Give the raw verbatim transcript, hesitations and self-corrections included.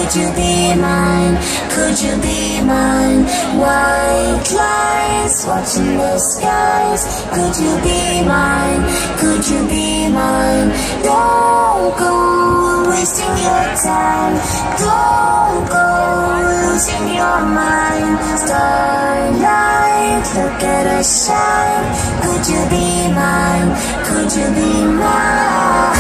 Could you be mine? Could you be mine? White lights watching the skies. Could you be mine? Could you be mine? Don't go wasting your time. Don't go losing your mind. Starlight, look at us shine. Could you be mine? Could you be mine?